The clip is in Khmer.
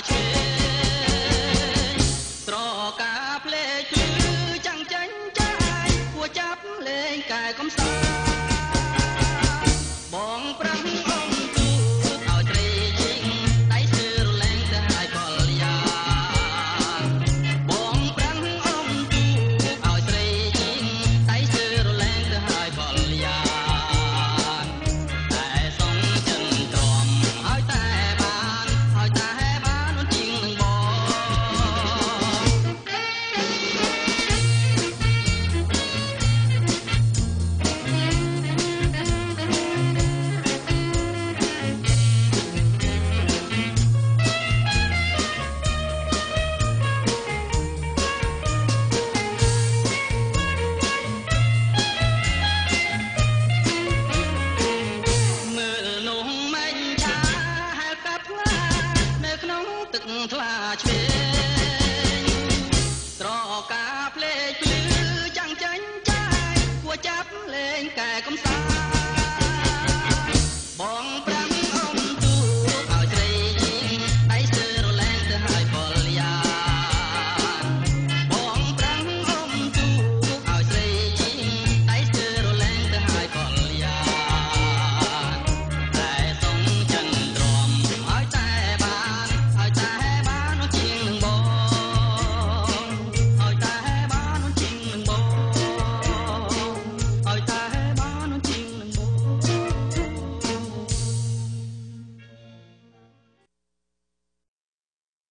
ឆ្វេងត្រកាភ្លេចភ្លឺចាំងចាញ់ចាយគួចាប់លេងកាយកំសាន្តបងប្រាំអង្គទូឲ្យត្រីជីងដៃស្ទើរលែងទៅហើយបលយ៉ាបងប្រាំអង្គទូឲ្យត្រីជីងដៃស្ទើរលែងទៅហើយបលយ៉ាតែសងចិនទ្រាំឲ្យតែបាននោះជីងនឹងបងមើលនោះមិនឆាហែលកាប់ផ្លានៅក្នុងទឹកថ្លាឆ្វេង